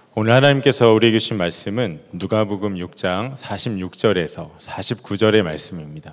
오늘 하나님께서 우리에게 주신 말씀은 누가복음 6장 46절에서 49절의 말씀입니다.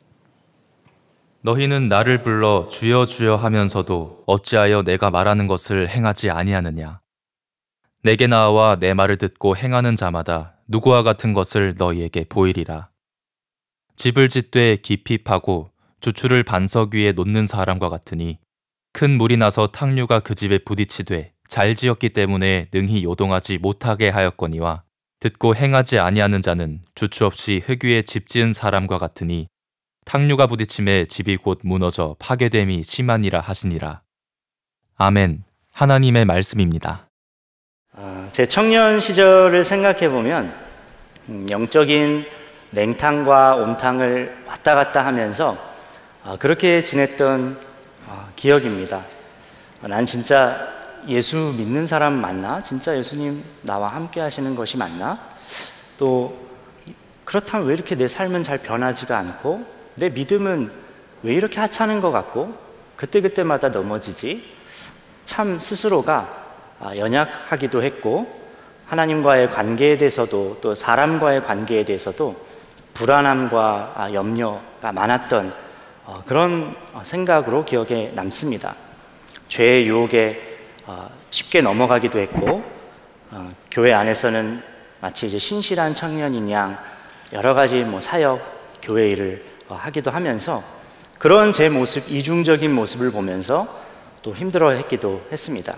너희는 나를 불러 주여 주여 하면서도 어찌하여 내가 말하는 것을 행하지 아니하느냐. 내게 나와 내 말을 듣고 행하는 자마다 누구와 같은 것을 너희에게 보이리라. 집을 짓되 깊이 파고 주추를 반석 위에 놓는 사람과 같으니 큰 물이 나서 탕류가 그 집에 부딪히되 잘 지었기 때문에 능히 요동하지 못하게 하였거니와 듣고 행하지 아니하는 자는 주추 없이 흙 위에 집 지은 사람과 같으니 탕류가 부딪힘에 집이 곧 무너져 파괴됨이 심하니라 하시니라. 아멘. 하나님의 말씀입니다. 제 청년 시절을 생각해 보면 영적인 냉탕과 온탕을 왔다 갔다 하면서 그렇게 지냈던 기억입니다. 난 진짜 예수 믿는 사람 맞나? 진짜 예수님 나와 함께 하시는 것이 맞나? 또 그렇다면 왜 이렇게 내 삶은 잘 변하지가 않고 내 믿음은 왜 이렇게 하찮은 것 같고 그때그때마다 넘어지지? 참 스스로가 연약하기도 했고 하나님과의 관계에 대해서도 또 사람과의 관계에 대해서도 불안함과 염려가 많았던 그런 생각으로 기억에 남습니다. 죄의 유혹에 쉽게 넘어가기도 했고 교회 안에서는 마치 이제 신실한 청년인 양 여러 가지 사역, 교회 일을 하기도 하면서 그런 제 모습, 이중적인 모습을 보면서 또 힘들어했기도 했습니다.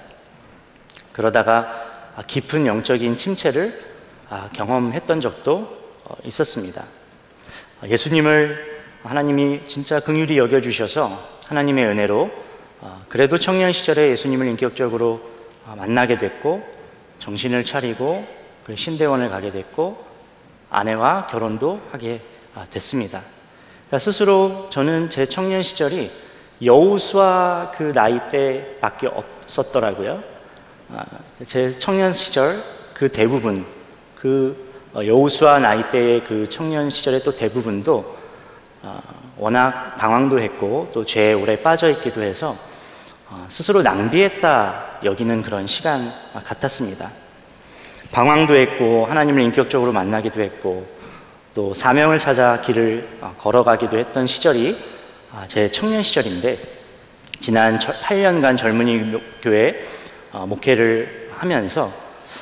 그러다가 깊은 영적인 침체를 경험했던 적도 있었습니다. 예수님을 하나님이 진짜 긍휼히 여겨주셔서 하나님의 은혜로 그래도 청년 시절에 예수님을 인격적으로 만나게 됐고 정신을 차리고 신대원을 가게 됐고 아내와 결혼도 하게 됐습니다. 그러니까 스스로 저는 제 청년 시절이 여호수아 그 나이 때밖에 없었더라고요. 제 청년 시절 그 대부분 여호수아 나이 때의 그 청년 시절의 또 대부분도 워낙 방황도 했고 또 죄에 오래 빠져 있기도 해서 스스로 낭비했다 여기는 그런 시간 같았습니다. 방황도 했고 하나님을 인격적으로 만나기도 했고 또 사명을 찾아 길을 걸어가기도 했던 시절이 제 청년 시절인데 지난 8년간 젊은이 교회 목회를 하면서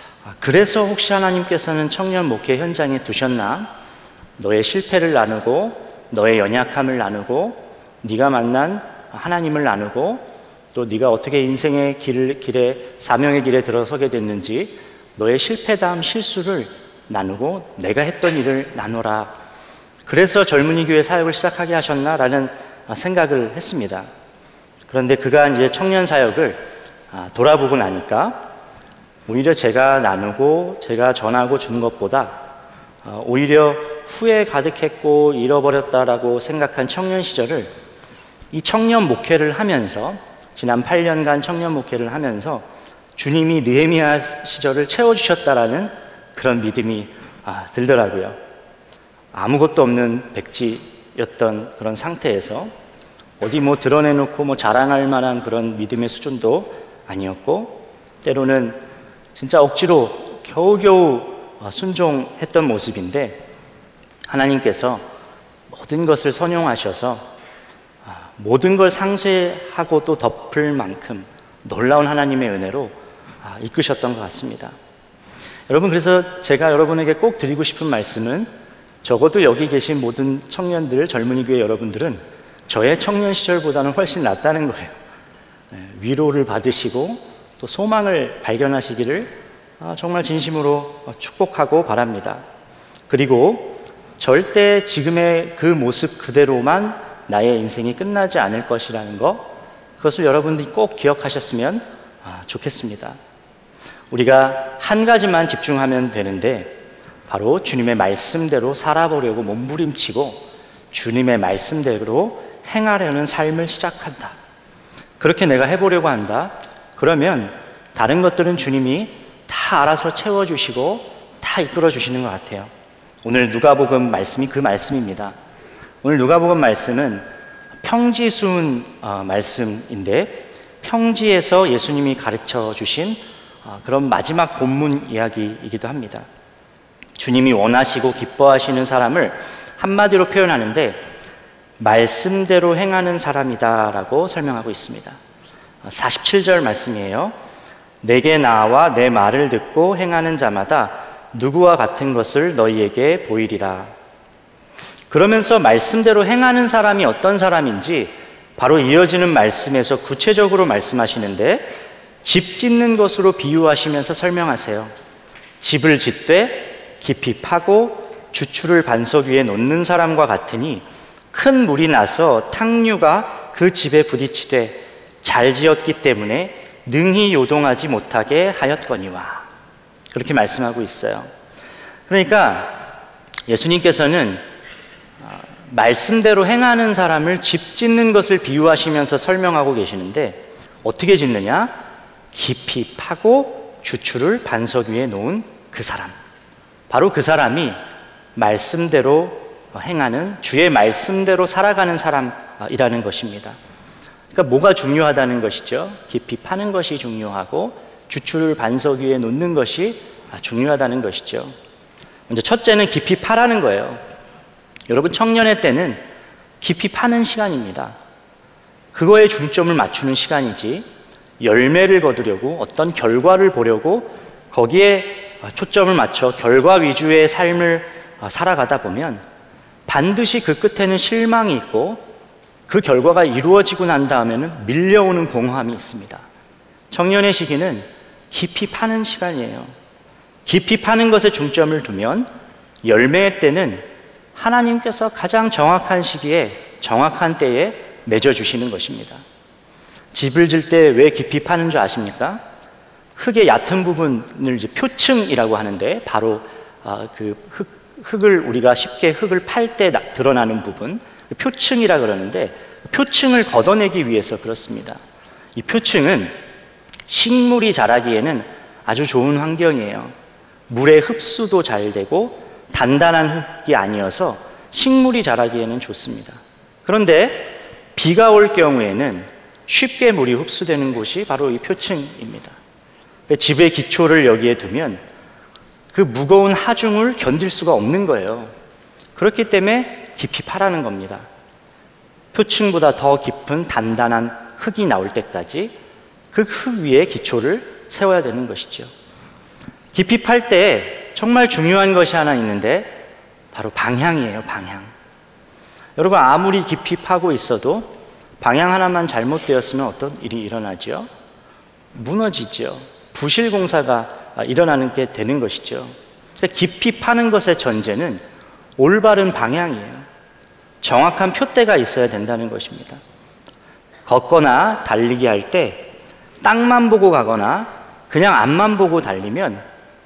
그래서 혹시 하나님께서는 청년 목회 현장에 두셨나? 너의 실패를 나누고 너의 연약함을 나누고 네가 만난 하나님을 나누고 또 네가 어떻게 인생의 길에 사명의 길에 들어서게 됐는지 너의 실패담 실수를 나누고 내가 했던 일을 나눠라. 그래서 젊은이 교회 사역을 시작하게 하셨나라는 생각을 했습니다. 그런데 그가 이제 청년 사역을 돌아보고 나니까 오히려 제가 나누고 제가 전하고 준 것보다 오히려 후회 가득했고 잃어버렸다라고 생각한 청년 시절을 이 청년 목회를 하면서 지난 8년간 청년 목회를 하면서 주님이 느헤미야 시절을 채워주셨다라는 그런 믿음이 들더라고요. 아무것도 없는 백지였던 그런 상태에서 어디 드러내놓고 자랑할 만한 그런 믿음의 수준도 아니었고 때로는 진짜 억지로 겨우겨우 순종했던 모습인데 하나님께서 모든 것을 선용하셔서 모든 걸 상쇄하고 또 덮을 만큼 놀라운 하나님의 은혜로 이끄셨던 것 같습니다. 여러분, 그래서 제가 여러분에게 꼭 드리고 싶은 말씀은 적어도 여기 계신 모든 청년들, 젊은이 교회 여러분들은 저의 청년 시절보다는 훨씬 낫다는 거예요. 위로를 받으시고 또 소망을 발견하시기를 정말 진심으로 축복하고 바랍니다. 그리고 절대 지금의 그 모습 그대로만 나의 인생이 끝나지 않을 것이라는 것, 그것을 여러분들이 꼭 기억하셨으면 좋겠습니다. 우리가 한 가지만 집중하면 되는데 바로 주님의 말씀대로 살아보려고 몸부림치고 주님의 말씀대로 행하려는 삶을 시작한다. 그렇게 내가 해보려고 한다. 그러면 다른 것들은 주님이 다 알아서 채워주시고 다 이끌어주시는 것 같아요. 오늘 누가복음 말씀이 그 말씀입니다. 오늘 누가복음 말씀은 평지순 말씀인데 평지에서 예수님이 가르쳐 주신 그런 마지막 본문 이야기이기도 합니다. 주님이 원하시고 기뻐하시는 사람을 한마디로 표현하는데 말씀대로 행하는 사람이다라고 설명하고 있습니다. 47절 말씀이에요. 내게 나와 내 말을 듣고 행하는 자마다 누구와 같은 것을 너희에게 보이리라. 그러면서 말씀대로 행하는 사람이 어떤 사람인지 바로 이어지는 말씀에서 구체적으로 말씀하시는데 집 짓는 것으로 비유하시면서 설명하세요. 집을 짓되 깊이 파고 주추를 반석 위에 놓는 사람과 같으니 큰 물이 나서 탕류가 그 집에 부딪히되 잘 지었기 때문에 능히 요동하지 못하게 하였거니와. 그렇게 말씀하고 있어요. 그러니까 예수님께서는 말씀대로 행하는 사람을 집 짓는 것을 비유하시면서 설명하고 계시는데 어떻게 짓느냐? 깊이 파고 주추를 반석 위에 놓은 그 사람, 바로 그 사람이 말씀대로 행하는, 주의 말씀대로 살아가는 사람이라는 것입니다. 그러니까 뭐가 중요하다는 것이죠? 깊이 파는 것이 중요하고 주추를 반석 위에 놓는 것이 중요하다는 것이죠. 먼저 첫째는 깊이 파라는 거예요. 여러분, 청년의 때는 깊이 파는 시간입니다. 그거에 중점을 맞추는 시간이지 열매를 거두려고, 어떤 결과를 보려고 거기에 초점을 맞춰 결과 위주의 삶을 살아가다 보면 반드시 그 끝에는 실망이 있고 그 결과가 이루어지고 난 다음에는 밀려오는 공허함이 있습니다. 청년의 시기는 깊이 파는 시간이에요. 깊이 파는 것에 중점을 두면 열매의 때는 하나님께서 가장 정확한 시기에 정확한 때에 맺어주시는 것입니다. 집을 질 때 왜 깊이 파는 줄 아십니까? 흙의 얕은 부분을 이제 표층이라고 하는데 바로 그 흙을 우리가 쉽게 흙을 팔 때 드러나는 부분, 표층이라 그러는데 표층을 걷어내기 위해서 그렇습니다. 이 표층은 식물이 자라기에는 아주 좋은 환경이에요. 물의 흡수도 잘 되고 단단한 흙이 아니어서 식물이 자라기에는 좋습니다. 그런데 비가 올 경우에는 쉽게 물이 흡수되는 곳이 바로 이 표층입니다. 집의 기초를 여기에 두면 그 무거운 하중을 견딜 수가 없는 거예요. 그렇기 때문에 깊이 파라는 겁니다. 표층보다 더 깊은 단단한 흙이 나올 때까지 그 흙 위에 기초를 세워야 되는 것이죠. 깊이 팔 때 정말 중요한 것이 하나 있는데 바로 방향이에요. 방향. 여러분, 아무리 깊이 파고 있어도 방향 하나만 잘못되었으면 어떤 일이 일어나죠? 무너지죠. 부실 공사가 일어나는 게 되는 것이죠. 깊이 파는 것의 전제는 올바른 방향이에요. 정확한 표대가 있어야 된다는 것입니다. 걷거나 달리기 할 때 땅만 보고 가거나 그냥 앞만 보고 달리면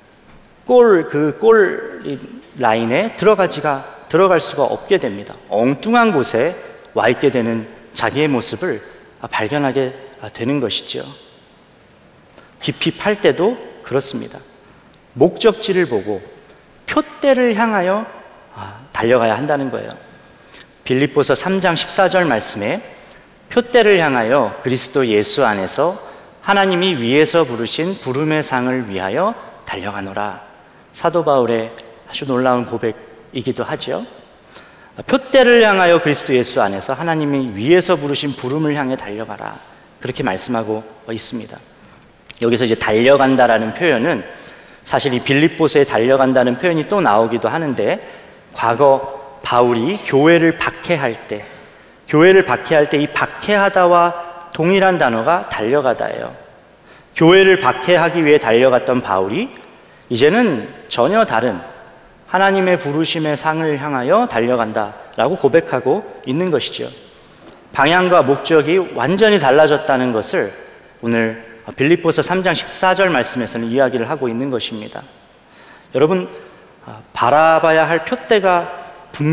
골 라인에 들어갈 수가 없게 됩니다. 엉뚱한 곳에 와 있게 되는 자기의 모습을 발견하게 되는 것이죠. 깊이 팔 때도 그렇습니다. 목적지를 보고 표대를 향하여 달려가야 한다는 거예요. 빌립보서 3장 14절 말씀에 표대를 향하여 그리스도 예수 안에서 하나님이 위에서 부르신 부름의 상을 위하여 달려가노라. 사도 바울의 아주 놀라운 고백이기도 하죠. 표대를 향하여 그리스도 예수 안에서 하나님이 위에서 부르신 부름을 향해 달려가라. 그렇게 말씀하고 있습니다. 여기서 이제 달려간다라는 표현은 사실 이 빌립보서에 달려간다는 표현이 또 나오기도 하는데 과거 바울이 교회를 박해할 때 이 박해하다와 동일한 단어가 달려가다예요. 교회를 박해하기 위해 달려갔던 바울이 이제는 전혀 다른 하나님의 부르심의 상을 향하여 달려간다라고 고백하고 있는 것이죠. 방향과 목적이 완전히 달라졌다는 것을 오늘 빌립보서 3장 14절 말씀에서는 이야기를 하고 있는 것입니다. 여러분, 바라봐야 할 표대가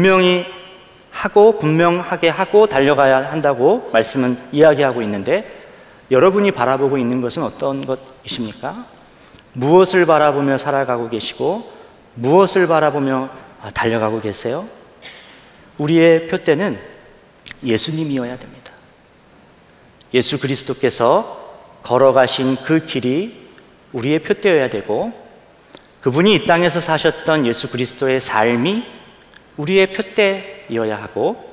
분명하게 하고 달려가야 한다고 말씀은 이야기하고 있는데 여러분이 바라보고 있는 것은 어떤 것이십니까? 무엇을 바라보며 살아가고 계시고 무엇을 바라보며 달려가고 계세요? 우리의 표대는 예수님이어야 됩니다. 예수 그리스도께서 걸어가신 그 길이 우리의 표대여야 되고, 그분이 이 땅에서 사셨던 예수 그리스도의 삶이 우리의 표대여야 하고,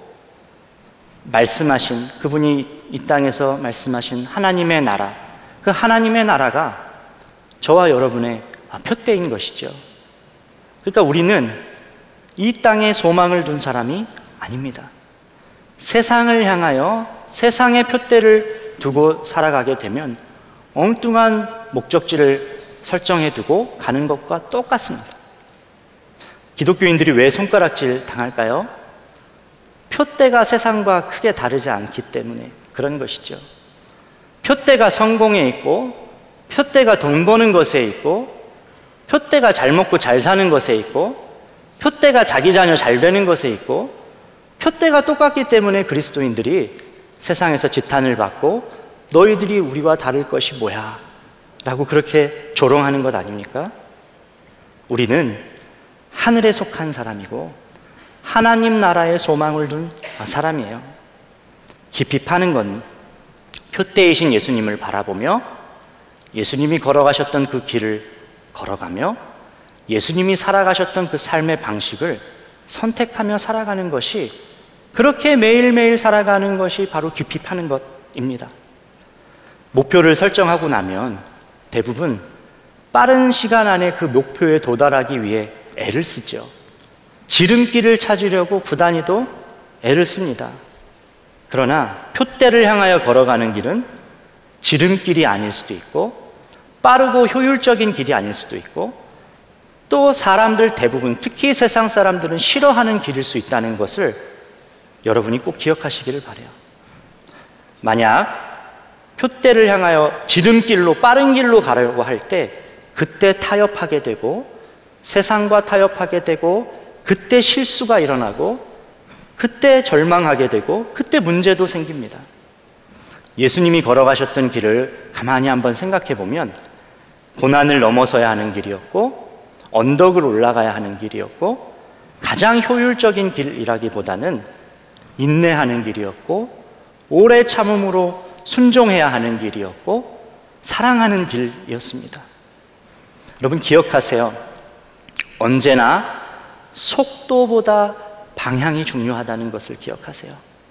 말씀하신, 그분이 이 땅에서 말씀하신 하나님의 나라, 그 하나님의 나라가 저와 여러분의 표대인 것이죠. 그러니까 우리는 이 땅에 소망을 둔 사람이 아닙니다. 세상을 향하여 세상의 표대를 두고 살아가게 되면 엉뚱한 목적지를 설정해 두고 가는 것과 똑같습니다. 기독교인들이 왜 손가락질 당할까요? 표대가 세상과 크게 다르지 않기 때문에 그런 것이죠. 표대가 성공에 있고, 표대가 돈 버는 것에 있고, 표대가 잘 먹고 잘 사는 것에 있고, 표대가 자기 자녀 잘 되는 것에 있고, 표대가 똑같기 때문에 그리스도인들이 세상에서 지탄을 받고 너희들이 우리와 다를 것이 뭐야? 라고 그렇게 조롱하는 것 아닙니까? 우리는 하늘에 속한 사람이고 하나님 나라에 소망을 둔 사람이에요. 깊이 파는 건 표대이신 예수님을 바라보며 예수님이 걸어가셨던 그 길을 걸어가며 예수님이 살아가셨던 그 삶의 방식을 선택하며 살아가는 것이, 그렇게 매일매일 살아가는 것이 바로 깊이 파는 것입니다. 목표를 설정하고 나면 대부분 빠른 시간 안에 그 목표에 도달하기 위해 애를 쓰죠. 지름길을 찾으려고 부단히도 애를 씁니다. 그러나 표대를 향하여 걸어가는 길은 지름길이 아닐 수도 있고, 빠르고 효율적인 길이 아닐 수도 있고, 또 사람들 대부분, 특히 세상 사람들은 싫어하는 길일 수 있다는 것을 여러분이 꼭 기억하시기를 바라요. 만약 표대를 향하여 지름길로, 빠른 길로 가려고 할 때 그때 타협하게 되고, 세상과 타협하게 되고, 그때 실수가 일어나고, 그때 절망하게 되고, 그때 문제도 생깁니다. 예수님이 걸어가셨던 길을 가만히 한번 생각해 보면 고난을 넘어서야 하는 길이었고, 언덕을 올라가야 하는 길이었고, 가장 효율적인 길이라기보다는 인내하는 길이었고, 오래 참음으로 순종해야 하는 길이었고, 사랑하는 길이었습니다. 여러분 기억하세요. 언제나 속도보다 방향이 중요하다는 것을 기억하세요.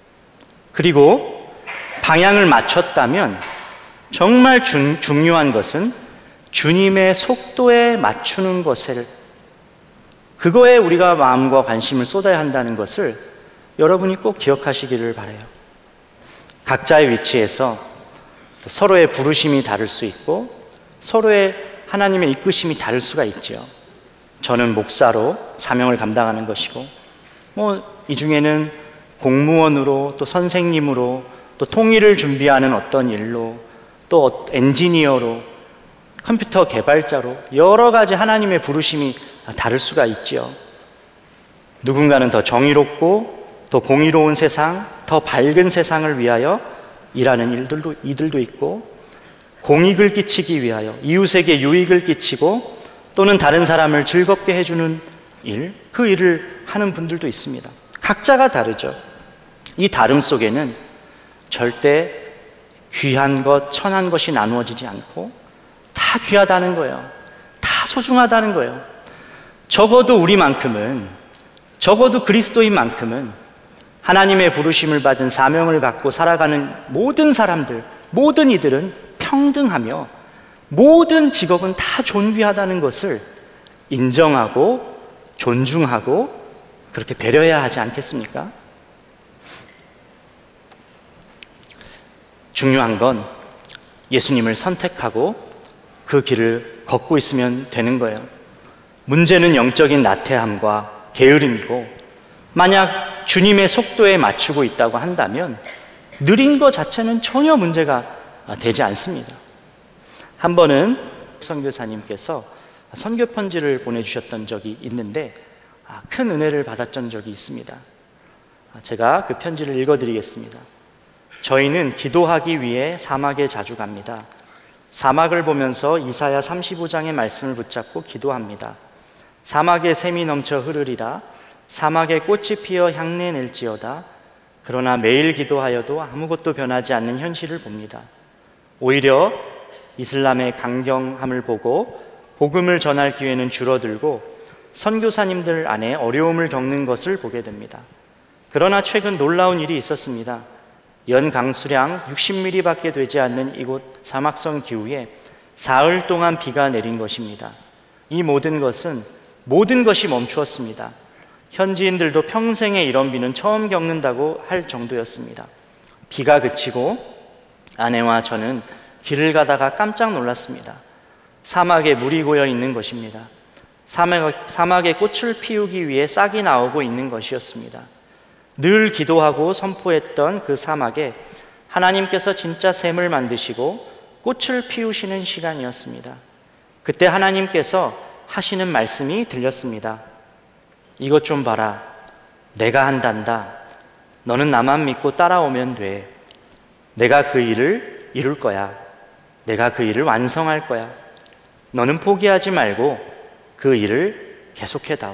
그리고 방향을 맞췄다면 정말 중요한 것은 주님의 속도에 맞추는 것을, 그거에 우리가 마음과 관심을 쏟아야 한다는 것을 여러분이 꼭 기억하시기를 바라요. 각자의 위치에서 서로의 부르심이 다를 수 있고 서로의 하나님의 이끄심이 다를 수가 있죠. 저는 목사로 사명을 감당하는 것이고, 이 중에는 공무원으로, 또 선생님으로, 또 통일을 준비하는 어떤 일로, 또 엔지니어로, 컴퓨터 개발자로 여러 가지 하나님의 부르심이 다를 수가 있죠. 누군가는 더 정의롭고 더 공의로운 세상, 더 밝은 세상을 위하여 일하는 이들도 있고, 공익을 끼치기 위하여 이웃에게 유익을 끼치고 또는 다른 사람을 즐겁게 해주는 일, 그 일을 하는 분들도 있습니다. 각자가 다르죠. 이 다름 속에는 절대 귀한 것, 천한 것이 나누어지지 않고 다 귀하다는 거예요. 다 소중하다는 거예요. 적어도 우리만큼은, 적어도 그리스도인만큼은 하나님의 부르심을 받은 사명을 갖고 살아가는 모든 사람들, 모든 이들은 평등하며 모든 직업은 다 존귀하다는 것을 인정하고 존중하고 그렇게 배려해야 하지 않겠습니까? 중요한 건 예수님을 선택하고 그 길을 걷고 있으면 되는 거예요. 문제는 영적인 나태함과 게으름이고, 만약 주님의 속도에 맞추고 있다고 한다면 느린 것 자체는 전혀 문제가 되지 않습니다. 한 번은 선교사님께서 선교 편지를 보내주셨던 적이 있는데 큰 은혜를 받았던 적이 있습니다. 제가 그 편지를 읽어드리겠습니다. 저희는 기도하기 위해 사막에 자주 갑니다. 사막을 보면서 이사야 35장의 말씀을 붙잡고 기도합니다. 사막에 샘이 넘쳐 흐르리라. 사막에 꽃이 피어 향내 낼지어다. 그러나 매일 기도하여도 아무것도 변하지 않는 현실을 봅니다. 오히려 이슬람의 강경함을 보고 복음을 전할 기회는 줄어들고 선교사님들 안에 어려움을 겪는 것을 보게 됩니다. 그러나 최근 놀라운 일이 있었습니다. 연 강수량 60mm밖에 되지 않는 이곳 사막성 기후에 사흘 동안 비가 내린 것입니다. 이 모든 것이 멈추었습니다. 현지인들도 평생에 이런 비는 처음 겪는다고 할 정도였습니다. 비가 그치고 아내와 저는 길을 가다가 깜짝 놀랐습니다. 사막에 물이 고여 있는 것입니다. 사막에 꽃을 피우기 위해 싹이 나오고 있는 것이었습니다. 늘 기도하고 선포했던 그 사막에 하나님께서 진짜 샘을 만드시고 꽃을 피우시는 시간이었습니다. 그때 하나님께서 하시는 말씀이 들렸습니다. 이것 좀 봐라. 내가 한단다. 너는 나만 믿고 따라오면 돼. 내가 그 일을 이룰 거야. 내가 그 일을 완성할 거야. 너는 포기하지 말고 그 일을 계속해다오.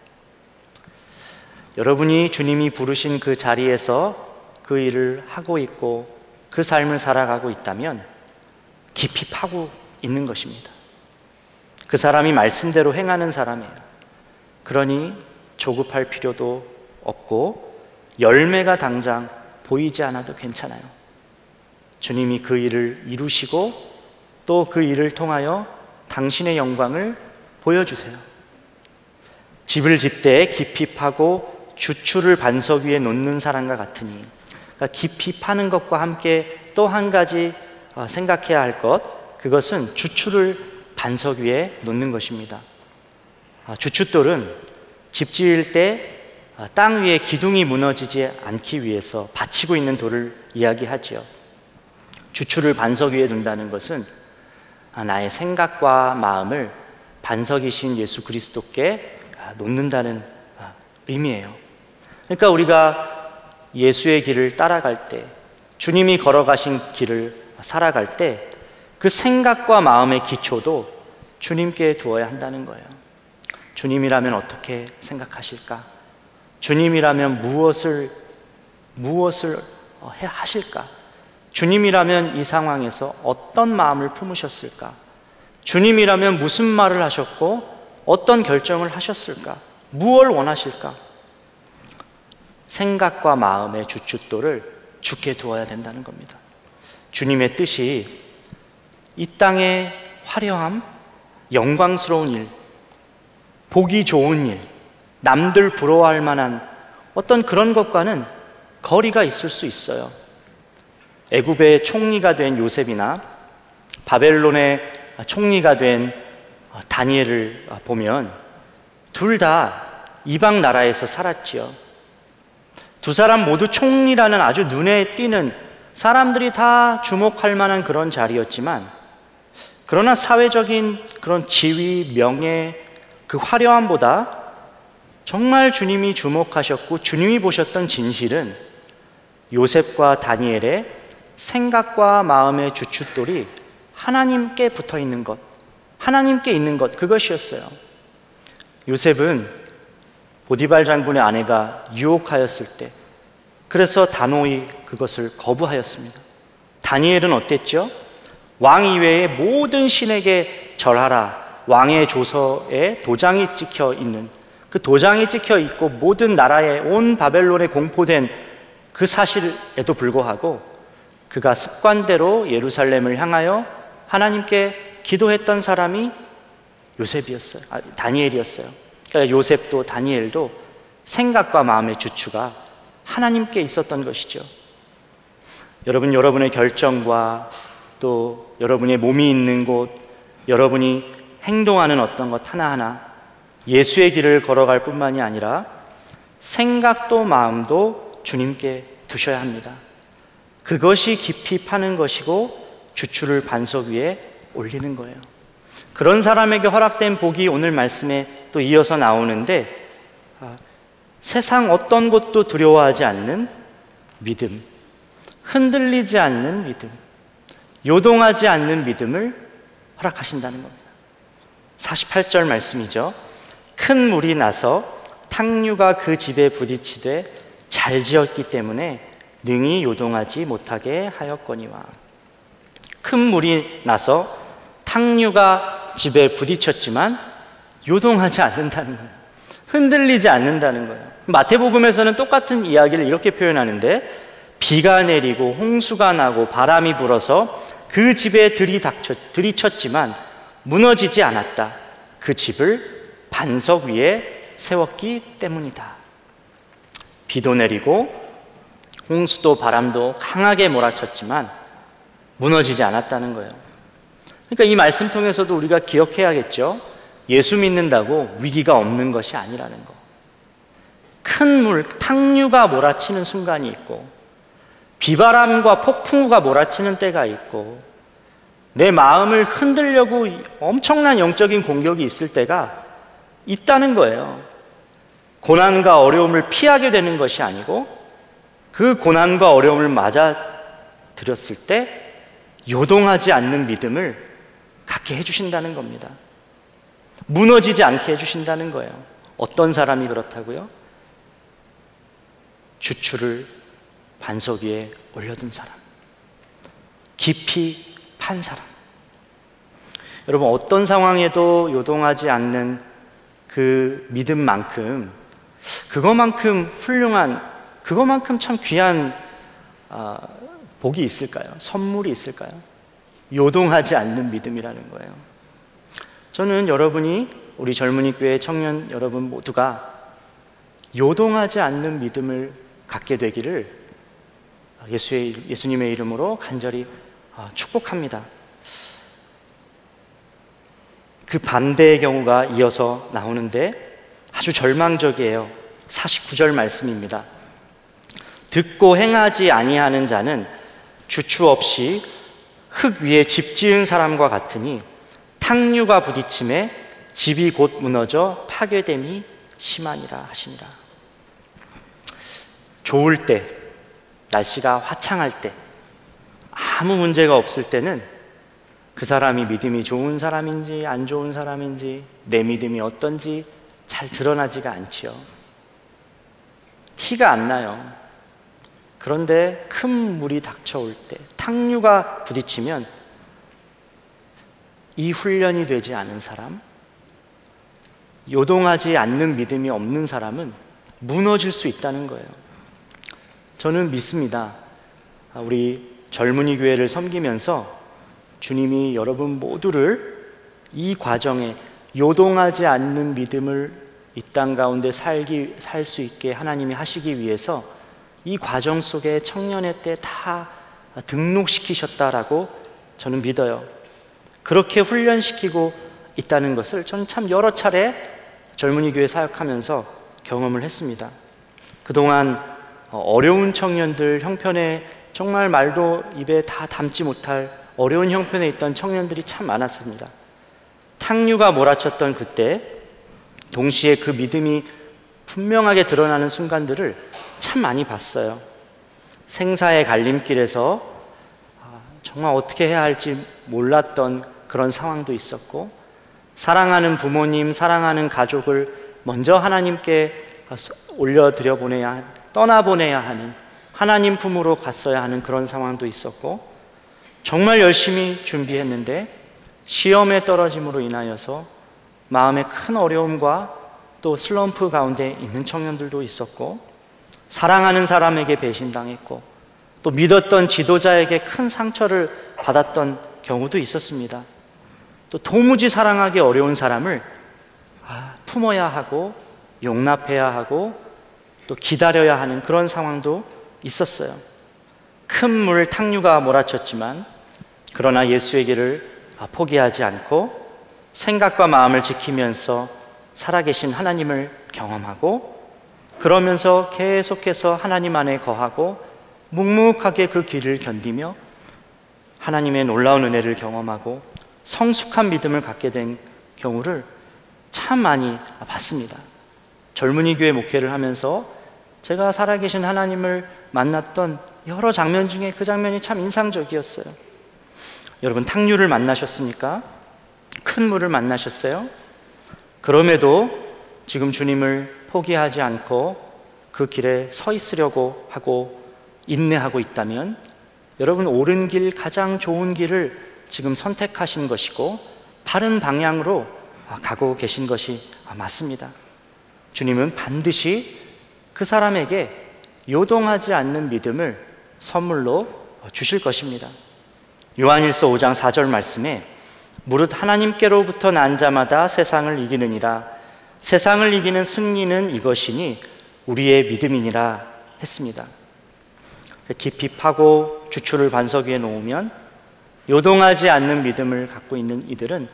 여러분이 주님이 부르신 그 자리에서 그 일을 하고 있고 그 삶을 살아가고 있다면 깊이 파고 있는 것입니다. 그 사람이 말씀대로 행하는 사람이에요. 그러니 조급할 필요도 없고 열매가 당장 보이지 않아도 괜찮아요. 주님이 그 일을 이루시고 또 그 일을 통하여 당신의 영광을 보여주세요. 집을 짓되 깊이 파고 주추를 반석 위에 놓는 사람과 같으니, 그러니까 깊이 파는 것과 함께 또 한 가지 생각해야 할 것, 그것은 주추를 반석 위에 놓는 것입니다. 주춧돌은 집 지을 때 땅 위에 기둥이 무너지지 않기 위해서 받치고 있는 돌을 이야기하지요. 주추를 반석 위에 둔다는 것은 나의 생각과 마음을 반석이신 예수 그리스도께 놓는다는 의미예요. 그러니까 우리가 예수의 길을 따라갈 때, 주님이 걸어가신 길을 살아갈 때 그 생각과 마음의 기초도 주님께 두어야 한다는 거예요. 주님이라면 어떻게 생각하실까? 주님이라면 무엇을 하실까? 주님이라면 이 상황에서 어떤 마음을 품으셨을까? 주님이라면 무슨 말을 하셨고 어떤 결정을 하셨을까? 무엇을 원하실까? 생각과 마음의 주춧돌을 주께 두어야 된다는 겁니다. 주님의 뜻이 이 땅의 화려함, 영광스러운 일, 보기 좋은 일, 남들 부러워할 만한 어떤 그런 것과는 거리가 있을 수 있어요. 애굽의 총리가 된 요셉이나 바벨론의 총리가 된 다니엘을 보면 둘 다 이방 나라에서 살았지요. 두 사람 모두 총리라는 아주 눈에 띄는, 사람들이 다 주목할 만한 그런 자리였지만, 그러나 사회적인 그런 지위, 명예, 그 화려함보다 정말 주님이 주목하셨고 주님이 보셨던 진실은 요셉과 다니엘의 생각과 마음의 주춧돌이 하나님께 붙어 있는 것, 하나님께 있는 것, 그것이었어요. 요셉은 보디발 장군의 아내가 유혹하였을 때, 그래서 단호히 그것을 거부하였습니다. 다니엘은 어땠죠? 왕 이외의 모든 신에게 절하라, 왕의 조서에 도장이 찍혀 있는, 그 도장이 찍혀 있고 모든 나라에 온 바벨론에 공포된 그 사실에도 불구하고 그가 습관대로 예루살렘을 향하여 하나님께 기도했던 사람이 다니엘이었어요. 그러니까 요셉도 다니엘도 생각과 마음의 주추가 하나님께 있었던 것이죠. 여러분의 결정과 또 여러분의 몸이 있는 곳, 여러분이 행동하는 어떤 것 하나하나 예수의 길을 걸어갈 뿐만이 아니라 생각도 마음도 주님께 두셔야 합니다. 그것이 깊이 파는 것이고 주추를 반석 위에 올리는 거예요. 그런 사람에게 허락된 복이 오늘 말씀에 또 이어서 나오는데, 세상 어떤 것도 두려워하지 않는 믿음, 흔들리지 않는 믿음, 요동하지 않는 믿음을 허락하신다는 겁니다. 48절 말씀이죠. 큰 물이 나서 탕류가 그 집에 부딪히되 잘 지었기 때문에 능히 요동하지 못하게 하였거니와. 큰 물이 나서 탕류가 집에 부딪혔지만 요동하지 않는다는 거예요. 흔들리지 않는다는 거예요. 마태복음에서는 똑같은 이야기를 이렇게 표현하는데, 비가 내리고 홍수가 나고 바람이 불어서 그 집에 들이쳤지만 무너지지 않았다. 그 집을 반석 위에 세웠기 때문이다. 비도 내리고 홍수도 바람도 강하게 몰아쳤지만 무너지지 않았다는 거예요. 그러니까 이 말씀 통해서도 우리가 기억해야겠죠. 예수 믿는다고 위기가 없는 것이 아니라는 거. 큰 물, 탕류가 몰아치는 순간이 있고, 비바람과 폭풍우가 몰아치는 때가 있고, 내 마음을 흔들려고 엄청난 영적인 공격이 있을 때가 있다는 거예요. 고난과 어려움을 피하게 되는 것이 아니고, 그 고난과 어려움을 맞아들였을 때 요동하지 않는 믿음을 갖게 해주신다는 겁니다. 무너지지 않게 해주신다는 거예요. 어떤 사람이 그렇다고요? 주추를 반석 위에 올려둔 사람, 깊이 판 사람. 여러분, 어떤 상황에도 요동하지 않는 그 믿음만큼, 그거만큼 훌륭한, 그거만큼 참 귀한 복이 있을까요? 선물이 있을까요? 요동하지 않는 믿음이라는 거예요. 저는 여러분이, 우리 젊은이 교회 청년 여러분 모두가 요동하지 않는 믿음을 갖게 되기를 예수님의 이름으로 간절히 축복합니다. 그 반대의 경우가 이어서 나오는데 아주 절망적이에요. 49절 말씀입니다. 듣고 행하지 아니하는 자는 주추 없이 흙 위에 집 지은 사람과 같으니 탕류가 부딪힘에 집이 곧 무너져 파괴됨이 심하니라 하시니라. 좋을 때, 날씨가 화창할 때, 아무 문제가 없을 때는 그 사람이 믿음이 좋은 사람인지 안 좋은 사람인지, 내 믿음이 어떤지 잘 드러나지가 않지요. 티가 안 나요. 그런데 큰 물이 닥쳐올 때, 탕류가 부딪히면 이 훈련이 되지 않은 사람, 요동하지 않는 믿음이 없는 사람은 무너질 수 있다는 거예요. 저는 믿습니다. 우리 젊은이 교회를 섬기면서 주님이 여러분 모두를 이 과정에 요동하지 않는 믿음을 이 땅 가운데 살 수 있게 하나님이 하시기 위해서 이 과정 속에 청년의 때 다 등록시키셨다라고 저는 믿어요. 그렇게 훈련시키고 있다는 것을 저는 참 여러 차례 젊은이 교회 사역하면서 경험을 했습니다. 그동안 어려운 청년들, 형편에 정말 말도 입에 다 담지 못할 어려운 형편에 있던 청년들이 참 많았습니다. 탕류가 몰아쳤던 그때 동시에 그 믿음이 분명하게 드러나는 순간들을 참 많이 봤어요. 생사의 갈림길에서 정말 어떻게 해야 할지 몰랐던 그런 상황도 있었고, 사랑하는 부모님, 사랑하는 가족을 먼저 하나님께 올려드려 떠나보내야 하는, 하나님 품으로 갔어야 하는 그런 상황도 있었고, 정말 열심히 준비했는데 시험에 떨어짐으로 인하여서 마음에 큰 어려움과 또 슬럼프 가운데 있는 청년들도 있었고, 사랑하는 사람에게 배신당했고, 또 믿었던 지도자에게 큰 상처를 받았던 경우도 있었습니다. 또 도무지 사랑하기 어려운 사람을 품어야 하고 용납해야 하고 또 기다려야 하는 그런 상황도 있었어요. 큰 물 탕류가 몰아쳤지만 그러나 예수의 길을 포기하지 않고 생각과 마음을 지키면서 살아계신 하나님을 경험하고, 그러면서 계속해서 하나님 안에 거하고 묵묵하게 그 길을 견디며 하나님의 놀라운 은혜를 경험하고 성숙한 믿음을 갖게 된 경우를 참 많이 봤습니다. 젊은이 교회 목회를 하면서 제가 살아계신 하나님을 만났던 여러 장면 중에 그 장면이 참 인상적이었어요. 여러분, 탕류를 만나셨습니까? 큰 물을 만나셨어요? 그럼에도 지금 주님을 포기하지 않고 그 길에 서 있으려고 하고 인내하고 있다면 여러분, 옳은 길, 가장 좋은 길을 지금 선택하신 것이고 바른 방향으로 가고 계신 것이 맞습니다. 주님은 반드시 그 사람에게 요동하지 않는 믿음을 선물로 주실 것입니다. 요한일서 5장 4절 말씀에 무릇 하나님께로부터 난 자마다 세상을 이기느니라. 세상을 이기는 승리는 이것이니 우리의 믿음이니라 했습니다. 깊이 파고 주추를 반석 위에 놓으면 요동하지 않는 믿음을 갖고 있는 이들은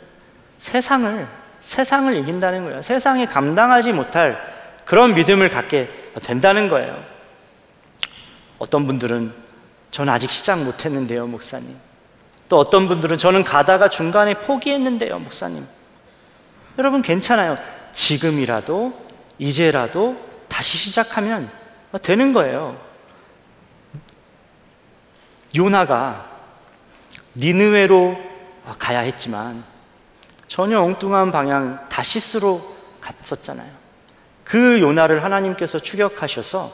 세상을 이긴다는 거예요. 세상에 감당하지 못할 그런 믿음을 갖게 된다는 거예요. 어떤 분들은 저는 아직 시작 못했는데요, 목사님. 또 어떤 분들은 저는 가다가 중간에 포기했는데요, 목사님. 여러분, 괜찮아요. 지금이라도 이제라도 다시 시작하면 되는 거예요. 요나가 니느웨로 가야 했지만 전혀 엉뚱한 방향 다시스로 갔었잖아요. 그 요나를 하나님께서 추격하셔서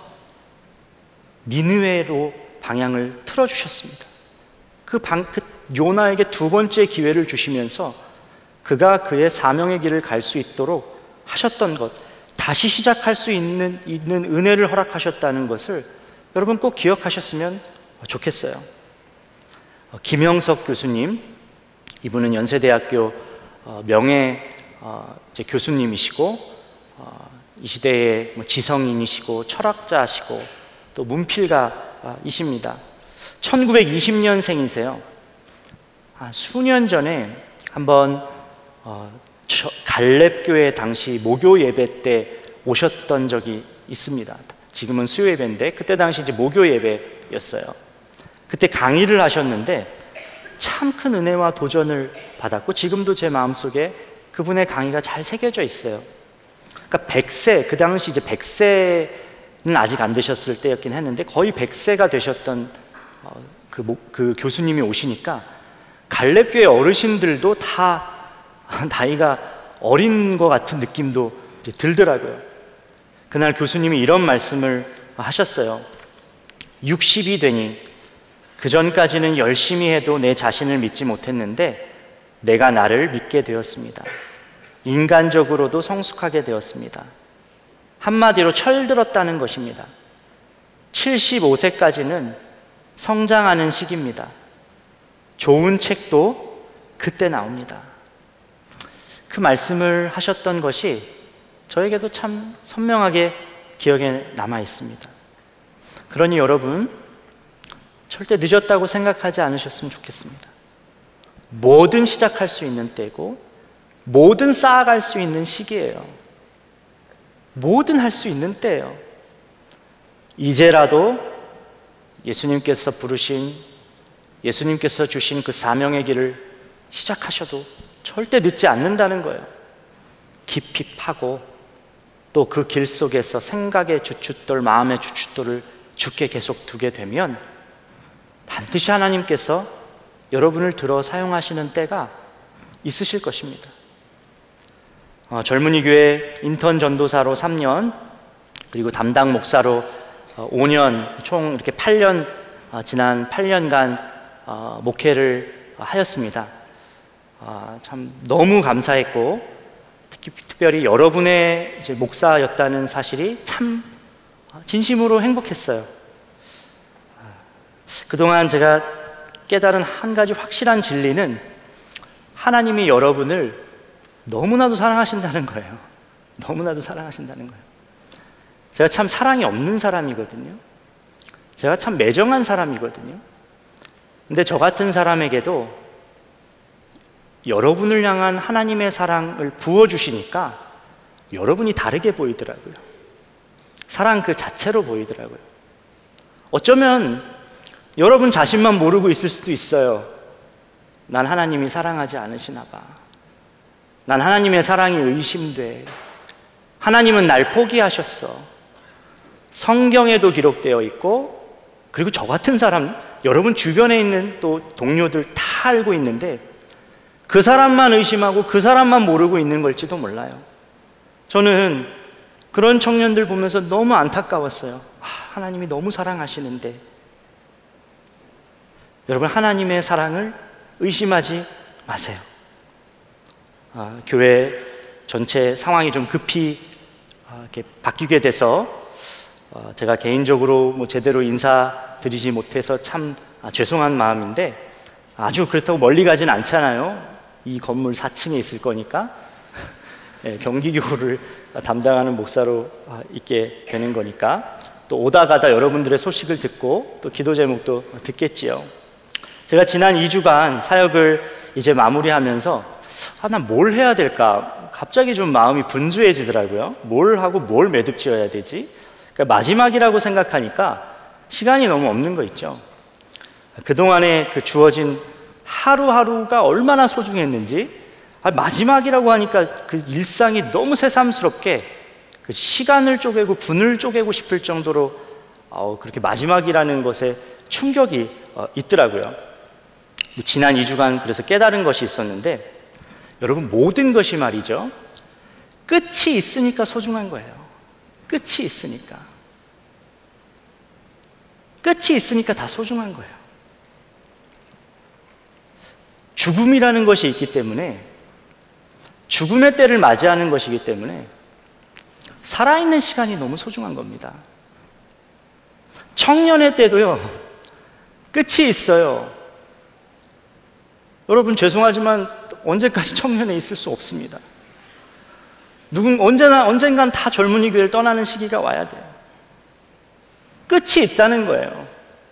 니느웨로 방향을 틀어주셨습니다. 그 요나에게 두 번째 기회를 주시면서 그가 그의 사명의 길을 갈 수 있도록 하셨던 것, 다시 시작할 수 있는 은혜를 허락하셨다는 것을 여러분 꼭 기억하셨으면 좋겠어요. 김형석 교수님, 이분은 연세대학교 명예 교수님이시고 이 시대의 지성인이시고 철학자시고 또 문필가이십니다. 1920년생이세요. 수년 전에 한번 갈렙교회 당시 모교 예배 때 오셨던 적이 있습니다. 지금은 수요 예배인데 그때 당시 이제 모교 예배였어요. 그때 강의를 하셨는데 참 큰 은혜와 도전을 받았고 지금도 제 마음속에 그분의 강의가 잘 새겨져 있어요. 그러니까 100세, 그 당시 이제 100세는 아직 안 되셨을 때였긴 했는데 거의 100세가 되셨던 그 교수님이 오시니까 갈렙교회 어르신들도 다 나이가 어린 것 같은 느낌도 이제 들더라고요. 그날 교수님이 이런 말씀을 하셨어요. 60이 되니 그 전까지는 열심히 해도 내 자신을 믿지 못했는데 내가 나를 믿게 되었습니다. 인간적으로도 성숙하게 되었습니다. 한마디로 철들었다는 것입니다. 75세까지는 성장하는 시기입니다. 좋은 책도 그때 나옵니다. 그 말씀을 하셨던 것이 저에게도 참 선명하게 기억에 남아 있습니다. 그러니 여러분, 절대 늦었다고 생각하지 않으셨으면 좋겠습니다. 뭐든 시작할 수 있는 때고 뭐든 쌓아갈 수 있는 시기예요. 뭐든 할 수 있는 때예요. 이제라도 예수님께서 부르신, 예수님께서 주신 그 사명의 길을 시작하셔도 절대 늦지 않는다는 거예요. 깊이 파고 또 그 길 속에서 생각의 주춧돌, 마음의 주춧돌을 주께 계속 두게 되면 반드시 하나님께서 여러분을 들어 사용하시는 때가 있으실 것입니다. 젊은이 교회 인턴 전도사로 3년, 그리고 담당 목사로 5년, 총 이렇게 8년, 지난 8년간 목회를 하였습니다. 참 너무 감사했고, 특별히 여러분의 이제 목사였다는 사실이 참 진심으로 행복했어요. 그동안 제가 깨달은 한 가지 확실한 진리는 하나님이 여러분을 너무나도 사랑하신다는 거예요. 너무나도 사랑하신다는 거예요. 제가 참 사랑이 없는 사람이거든요. 제가 참 매정한 사람이거든요. 근데 저 같은 사람에게도 여러분을 향한 하나님의 사랑을 부어주시니까 여러분이 다르게 보이더라고요. 사랑 그 자체로 보이더라고요. 어쩌면 여러분 자신만 모르고 있을 수도 있어요. 난 하나님이 사랑하지 않으시나 봐. 난 하나님의 사랑이 의심돼. 하나님은 날 포기하셨어. 성경에도 기록되어 있고, 그리고 저 같은 사람, 여러분 주변에 있는 또 동료들 다 알고 있는데 그 사람만 의심하고 그 사람만 모르고 있는 걸지도 몰라요. 저는 그런 청년들 보면서 너무 안타까웠어요. 하나님이 너무 사랑하시는데 여러분, 하나님의 사랑을 의심하지 마세요. 교회 전체 상황이 좀 급히 이렇게 바뀌게 돼서 제가 개인적으로 뭐 제대로 인사드리지 못해서 참 죄송한 마음인데, 아주 그렇다고 멀리 가진 않잖아요. 이 건물 4층에 있을 거니까. 네, 경기교구를 담당하는 목사로 있게 되는 거니까 또 오다 가다 여러분들의 소식을 듣고 또 기도 제목도 듣겠지요. 제가 지난 2주간 사역을 이제 마무리하면서 난 뭘 해야 될까? 갑자기 좀 마음이 분주해지더라고요. 뭘 하고 뭘 매듭지어야 되지? 그러니까 마지막이라고 생각하니까 시간이 너무 없는 거 있죠. 그동안에 그 주어진 하루하루가 얼마나 소중했는지, 마지막이라고 하니까 그 일상이 너무 새삼스럽게 그 시간을 쪼개고 분을 쪼개고 싶을 정도로 그렇게 마지막이라는 것에 충격이 있더라고요. 지난 2주간 그래서 깨달은 것이 있었는데, 여러분, 모든 것이 말이죠, 끝이 있으니까 소중한 거예요. 끝이 있으니까. 끝이 있으니까 다 소중한 거예요. 죽음이라는 것이 있기 때문에, 죽음의 때를 맞이하는 것이기 때문에 살아있는 시간이 너무 소중한 겁니다. 청년의 때도요, 끝이 있어요. 여러분, 죄송하지만 언제까지 청년에 있을 수 없습니다. 언젠간 다 젊은이 교회를 떠나는 시기가 와야 돼요. 끝이 있다는 거예요.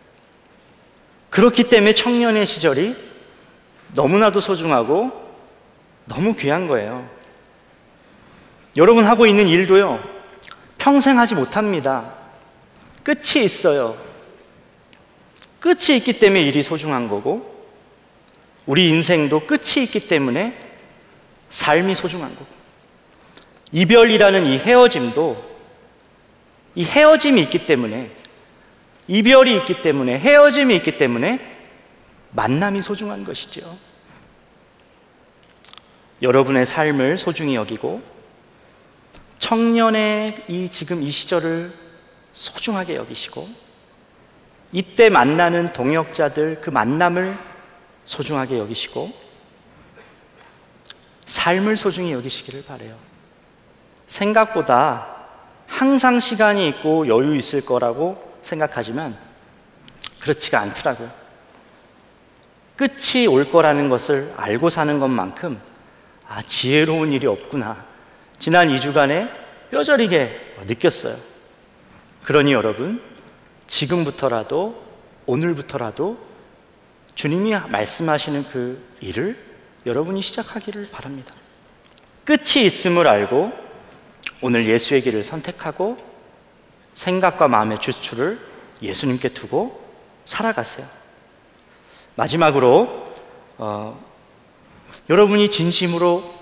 그렇기 때문에 청년의 시절이 너무나도 소중하고 너무 귀한 거예요. 여러분 하고 있는 일도요, 평생 하지 못합니다. 끝이 있어요. 끝이 있기 때문에 일이 소중한 거고, 우리 인생도 끝이 있기 때문에 삶이 소중한 거고, 이별이라는 이 헤어짐도 이 헤어짐이 있기 때문에, 이별이 있기 때문에, 헤어짐이 있기 때문에 만남이 소중한 것이죠. 여러분의 삶을 소중히 여기고 청년의 지금 이 시절을 소중하게 여기시고, 이때 만나는 동역자들 그 만남을 소중하게 여기시고 삶을 소중히 여기시기를 바라요. 생각보다 항상 시간이 있고 여유 있을 거라고 생각하지만 그렇지가 않더라고요. 끝이 올 거라는 것을 알고 사는 것만큼 지혜로운 일이 없구나, 지난 2주간에 뼈저리게 느꼈어요. 그러니 여러분, 지금부터라도, 오늘부터라도 주님이 말씀하시는 그 일을 여러분이 시작하기를 바랍니다. 끝이 있음을 알고 오늘 예수의 길을 선택하고 생각과 마음의 주추를 예수님께 두고 살아가세요. 마지막으로 여러분이 진심으로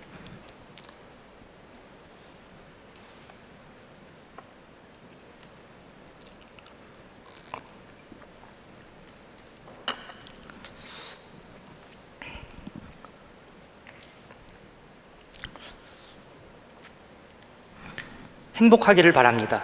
행복하기를 바랍니다.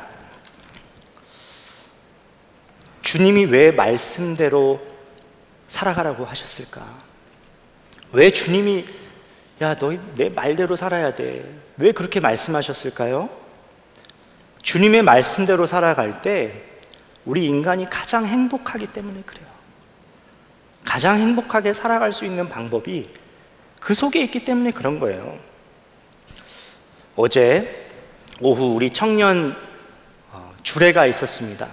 주님이 왜 말씀대로 살아가라고 하셨을까? 왜 주님이 너희 내 말대로 살아야 돼, 왜 그렇게 말씀하셨을까요? 주님의 말씀대로 살아갈 때 우리 인간이 가장 행복하기 때문에 그래요. 가장 행복하게 살아갈 수 있는 방법이 그 속에 있기 때문에 그런 거예요. 어제 오후 우리 청년 주례가 있었습니다.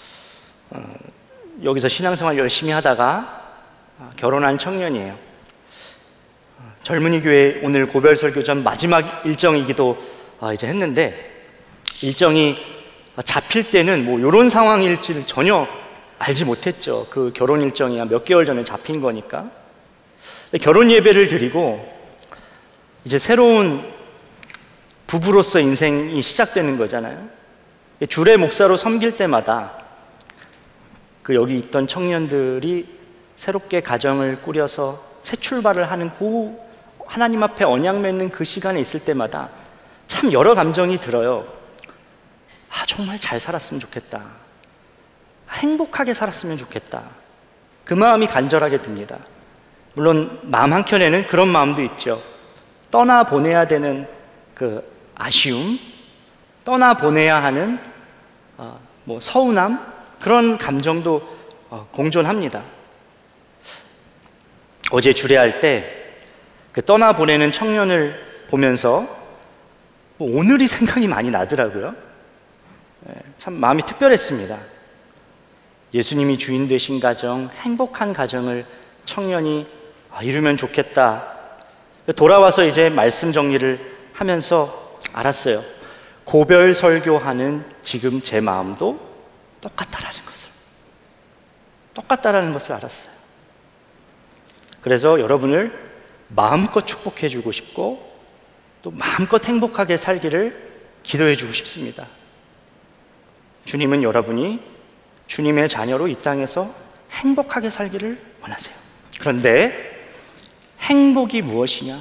여기서 신앙생활 열심히 하다가 결혼한 청년이에요. 젊은이 교회 오늘 고별 설교 전 마지막 일정이기도 이제 했는데, 일정이 잡힐 때는 뭐 이런 상황일지를 전혀 알지 못했죠. 그 결혼 일정이 몇 개월 전에 잡힌 거니까. 결혼 예배를 드리고 이제 새로운 부부로서 인생이 시작되는 거잖아요. 주례 목사로 섬길 때마다 그 여기 있던 청년들이 새롭게 가정을 꾸려서 새 출발을 하는 그 하나님 앞에 언약 맺는 그 시간에 있을 때마다 참 여러 감정이 들어요. 정말 잘 살았으면 좋겠다, 행복하게 살았으면 좋겠다, 그 마음이 간절하게 듭니다. 물론 마음 한켠에는 그런 마음도 있죠. 떠나보내야 되는 그 아쉬움, 떠나보내야 하는 서운함, 그런 감정도 공존합니다. 어제 주례할 때 그 떠나보내는 청년을 보면서 오늘이 생각이 많이 나더라고요. 참 마음이 특별했습니다. 예수님이 주인 되신 가정, 행복한 가정을 청년이 이루면 좋겠다. 돌아와서 이제 말씀 정리를 하면서 알았어요. 고별 설교하는 지금 제 마음도 똑같다라는 것을 알았어요. 그래서 여러분을 마음껏 축복해 주고 싶고 또 마음껏 행복하게 살기를 기도해 주고 싶습니다. 주님은 여러분이 주님의 자녀로 이 땅에서 행복하게 살기를 원하세요. 그런데 행복이 무엇이냐?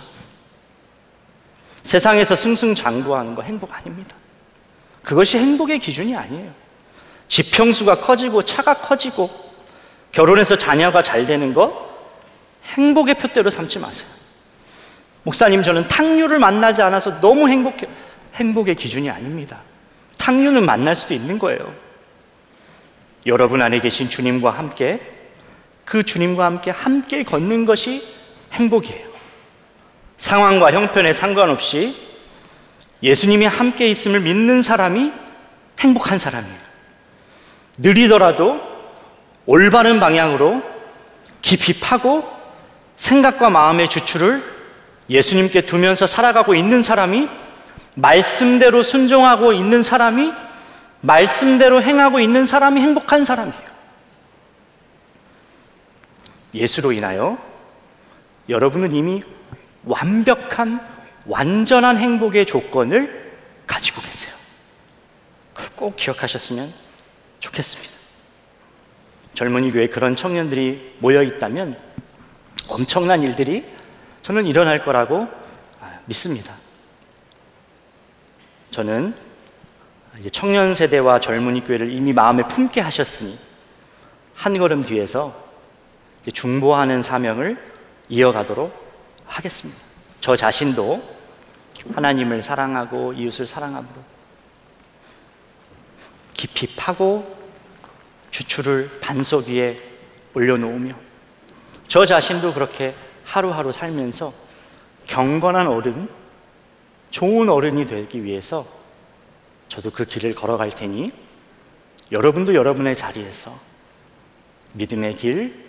세상에서 승승장구하는 거 행복 아닙니다. 그것이 행복의 기준이 아니에요. 지평수가 커지고 차가 커지고 결혼해서 자녀가 잘 되는 거 행복의 표대로 삼지 마세요. 목사님, 저는 탕류를 만나지 않아서 너무 행복해요. 행복의 기준이 아닙니다. 탕류는 만날 수도 있는 거예요. 여러분 안에 계신 주님과 함께, 그 주님과 함께 걷는 것이 행복이에요. 상황과 형편에 상관없이 예수님이 함께 있음을 믿는 사람이 행복한 사람이에요. 느리더라도 올바른 방향으로 깊이 파고 생각과 마음의 주추를 예수님께 두면서 살아가고 있는 사람이, 말씀대로 순종하고 있는 사람이, 말씀대로 행하고 있는 사람이 행복한 사람이에요. 예수로 인하여 여러분은 이미 완벽한, 완전한 행복의 조건을 가지고 계세요. 그걸 꼭 기억하셨으면 좋겠습니다. 젊은이 교회에 그런 청년들이 모여 있다면 엄청난 일들이 저는 일어날 거라고 믿습니다. 저는 이제 청년 세대와 젊은이 교회를 이미 마음에 품게 하셨으니 한 걸음 뒤에서 중보하는 사명을 이어가도록 하겠습니다. 저 자신도 하나님을 사랑하고 이웃을 사랑함으로 깊이 파고 주추를 반석 위에 올려놓으며 저 자신도 그렇게 하루하루 살면서 경건한 어른, 좋은 어른이 되기 위해서 저도 그 길을 걸어갈 테니 여러분도 여러분의 자리에서 믿음의 길,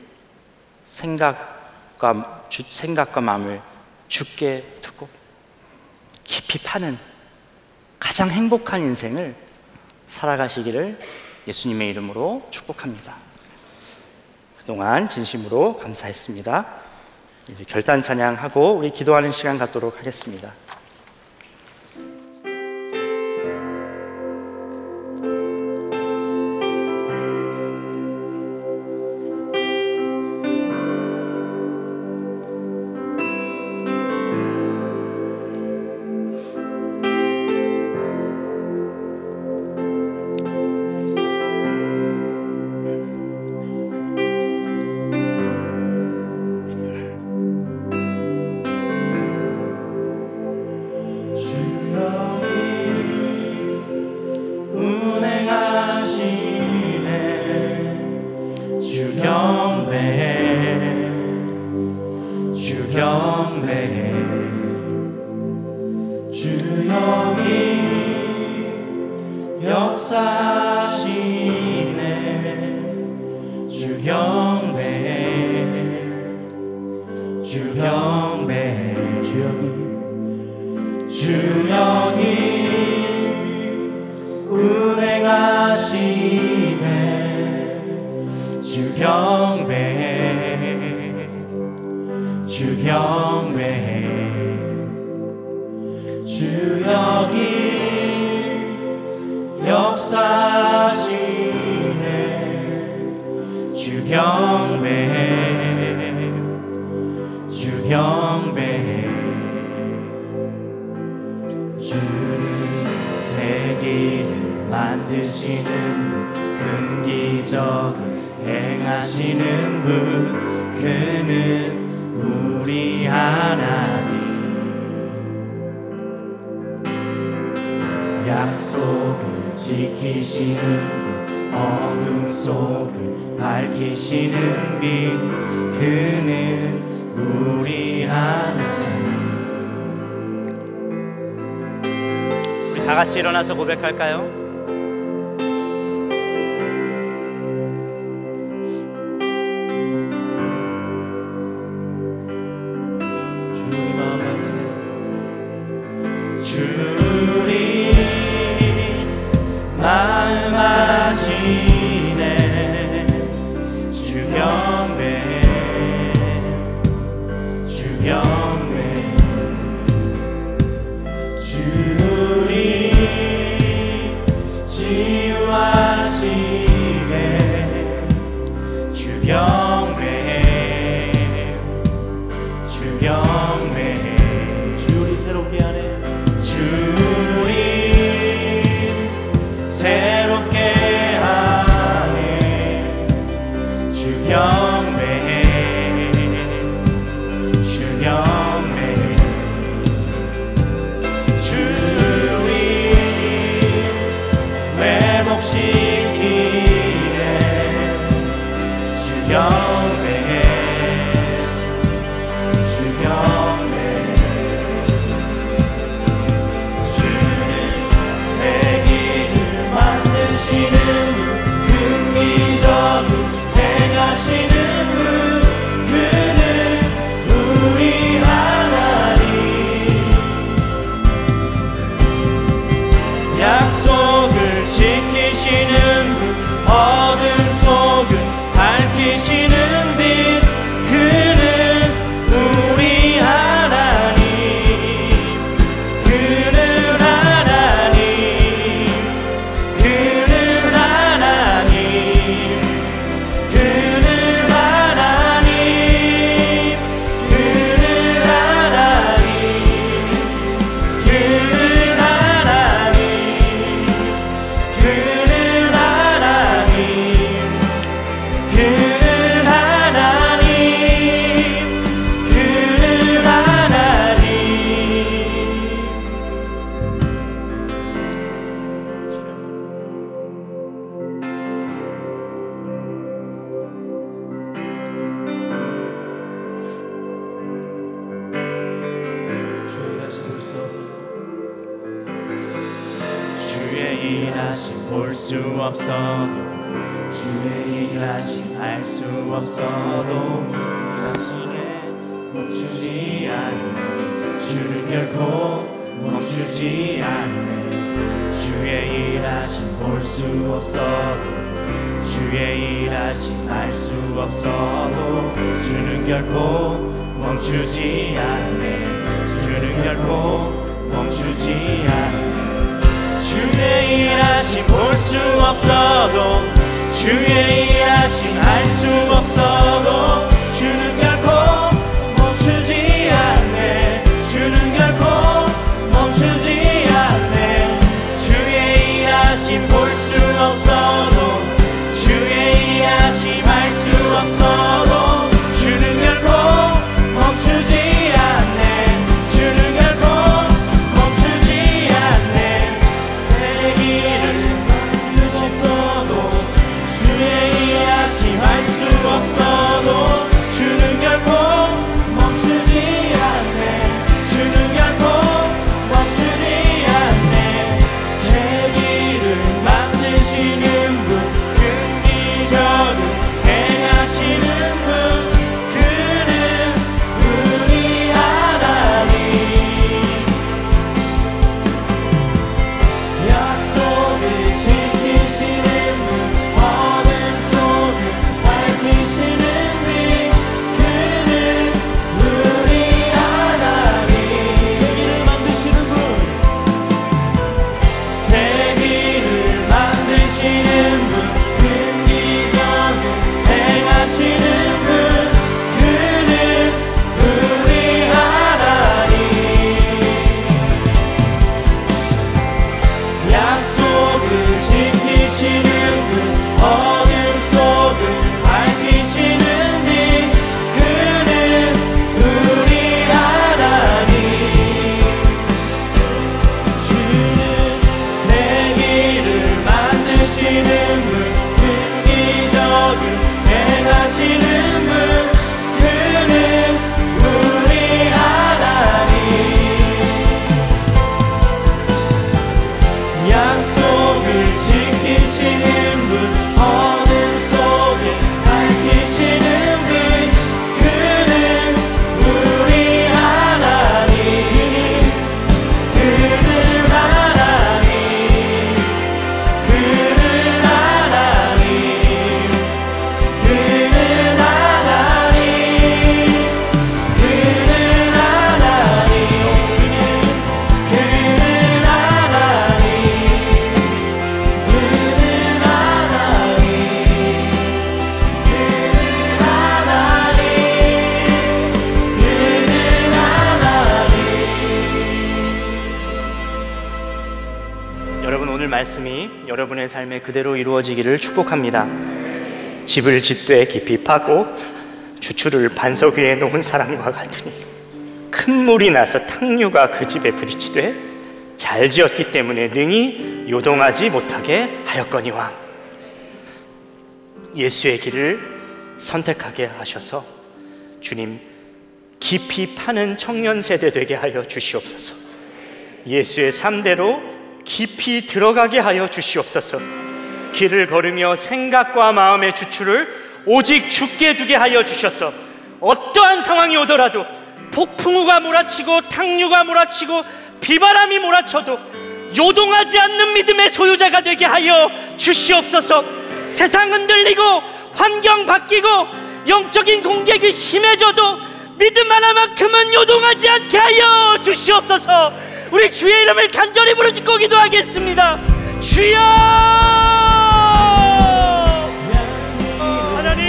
생각과 마음을 주께 두고 깊이 파는 가장 행복한 인생을 살아가시기를 예수님의 이름으로 축복합니다. 그동안 진심으로 감사했습니다. 이제 결단 찬양하고 우리 기도하는 시간 갖도록 하겠습니다. 주님 새 길을 만드시는 큰 기적을 행하시는 분 그는 우리 하나님 약속을 지키시는 분 어둠 속을 밝히시는 빛 그는 우리 하나님. 우리 다 같이 일어나서 고백할까요? 주님 마음 아시네 주 경배 주 경배 주리 치유하시네 주 경배 주 경배 주리 새롭게 하네 주리 새롭게 하네 주 경배해 주 경배해 주리 회복시키네 주 경배해 주 경배해 하시는 분, 긍기적으로 행하시는 분, 그는 우리 하나님. 약속을 지키시는 분, 어둠 속을 밝히시는 빛, 그는 우리 하나님. 그는 하나님. 일하심 볼 수 없어도 주의 일하심 알 수 없어도 일하시네 멈추지 않네 주는 결코 멈추지 않네 주의 일하심 볼 수 없어도 주의 일하심 알 수 없어도 주는 결코 멈추지 않네 주는 결코 멈추지 않네 주의 일하심 볼 수 없어도 주의 일하심 알 수 없어도 주는 결코 멈추지 않네 주는 결코 멈추지 않네 주의 일하심 볼 수 없어도 주의 일하심 알 수 없어도 주는 결코 멈추지 않네 주는 결코 멈추지 않네 세기를 쓸 수 없어도 주의 일하심 알 수 없어도 이끄시는 분, 큰 기적을 행하시는 분, 그는 우리 하나님. 약속을 지키시는 분, 어둠 속에 밝히시는 분, 그는 우리 하나님. 그는 하나님. 그는 하나님. 그는 하나님. 그는 하나님. 그는 하나님. 그는 하나님. 그는 하나님. 여러분, 오늘 말씀이 여러분의 삶에 그대로 이루어지기를 축복합니다. 집을 짓되 깊이 파고 주추를 반석 위에 놓은 사람과 같으니 큰 물이 나서 탕류가 그 집에 부딪히되 잘 지었기 때문에 능히 요동하지 못하게 하였거니와. 예수의 길을 선택하게 하셔서 주님, 깊이 파는 청년 세대 되게 하여 주시옵소서. 예수의 삶대로 깊이 들어가게 하여 주시옵소서. 길을 걸으며 생각과 마음의 주추를 오직 주께 두게 하여 주셔서 어떠한 상황이 오더라도 폭풍우가 몰아치고 탕류가 몰아치고 비바람이 몰아쳐도 요동하지 않는 믿음의 소유자가 되게 하여 주시옵소서. 세상 흔들리고 환경 바뀌고 영적인 공격이 심해져도 믿음 하나만큼은 요동하지 않게 하여 주시옵소서. 우리 주의 이름을 간절히 부르짖고 기도하겠습니다. 주여! 하나님,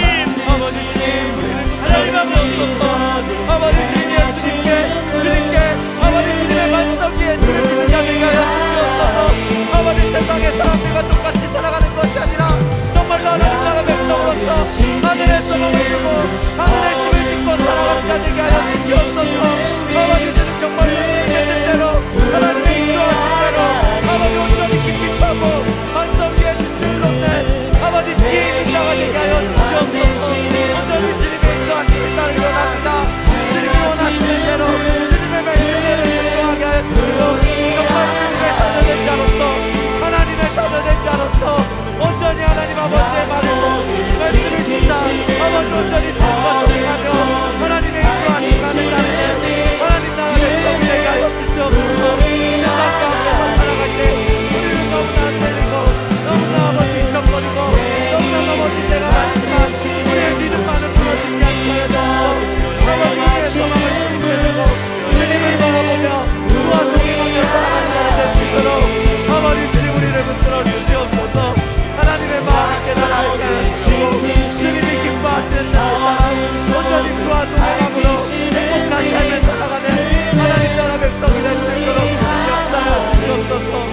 하나님 아버지 주님, 주님께 아버지 주님의 반석 위에 주를 믿는 자들과 주시옵소서. 아버지 세상의 사람들과 똑같이 살아가는 것이 아니라 정말로 하나님 나라 백성으로서 하늘의 소망을 두고 하늘의 집을 짓고 살아가는 자들과 하여 주시옵소서. 아버지 주님 정말로 주님의 뜻대로 하나님의 인도하신 대로 아버지 온전히 깊이 파고 반석 위에 주를 놓는 아버지 뒤에 있는 자가 되게 하여 주시옵소서. 온전히 주님의 인도하심을 따르기 원합니다. 주님이 원하시는 대로 주님의 말씀대로 순종하게 하여 주시고 정말 주님의 자녀된 자로서 하나님의 자녀된 자로서 온전히 하나님 아버지의 말씀을 듣자 아버지 온전히 주님과 동행하며 하나님의 인도하심을 따르는 하나님 나라 백성이 되게 하여 주시옵소서. 세상 가운데서 살아갈 때 우리는 너무나 안 들리고 너무나 아버지 잊적거리고 너무나 넘어질 때가 많지만 우리의 믿음만은 부러지지 않게 하여 주시고 아버지 우리의 소망을 주님께 두고 주님을 바라보며 주와 동행하며 살아가는 자가 될 수 있도록 아버지 주님 우리를 붙들어 주시옵소서. 하나님의 마음을 깨달아 주시고 주님이 기뻐하시는 뜻을 따라 온전히 주와 동행함으로 행복한 삶을 살아가는 하나님 나라 백성이 될 수 있도록 역사하여 주시옵소서.